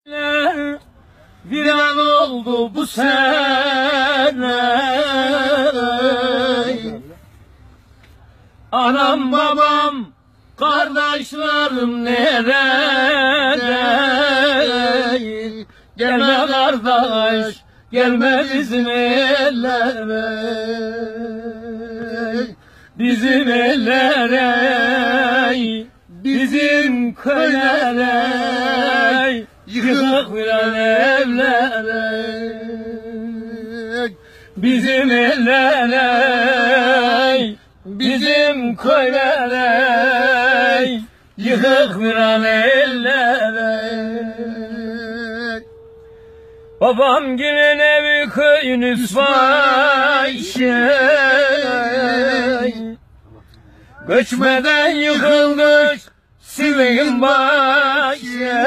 Viran oldu bu sene. Anam babam kardeşlerim nerede? Gelme kardeş, gelme bizim ellere, bizim ellere, bizim köylere, yıkık viran evlere, bizim ellere, bizim köylere, yıkık viran ellere. Babam gelin evi köyünüz var göçmeden yıkılmış Sivri'nin başı.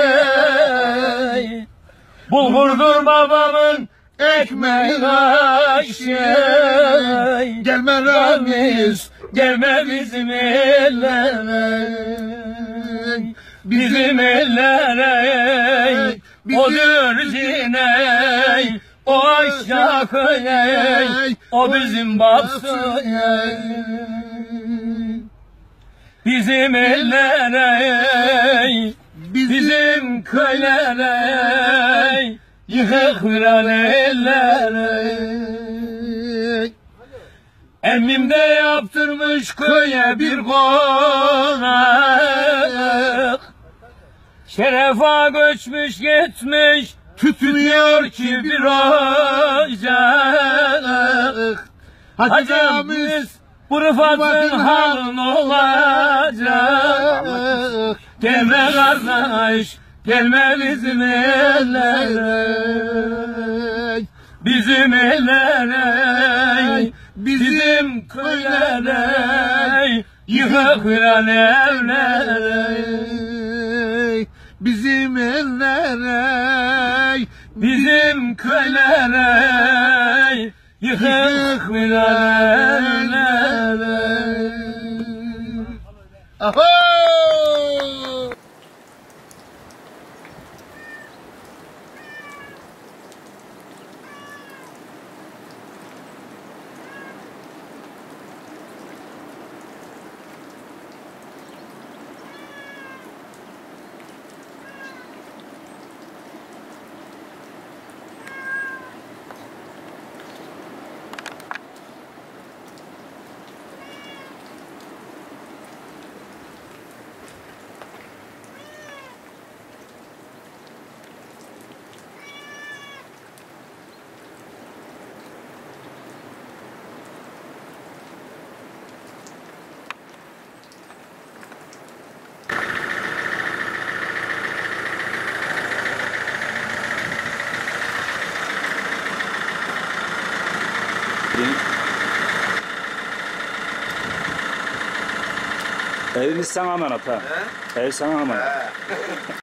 Bulgurdur babamın ekmeği aşı. Gelme Ramiz, gelme bizim ellere, bizim ellere, o dürcine, o aşağı köye, o bizim babsıya. Bizim ellere, bizim köylere, yıkık viran ellere. Emmim de yaptırmış köye bir konak, şerefa göçmüş gitmiş, tütünüyor ki bir ocak. Hacımız bu Rıfat'ın halın olacak. Gelme kardeş, gelme bizim ellere, bizim ellere, bizim köylere, yıkık viran evlere, bizim ellere, bizim köylere, yıkık viran evlere. Aho! Evimiz sana emanet ha. Ev sana emanet.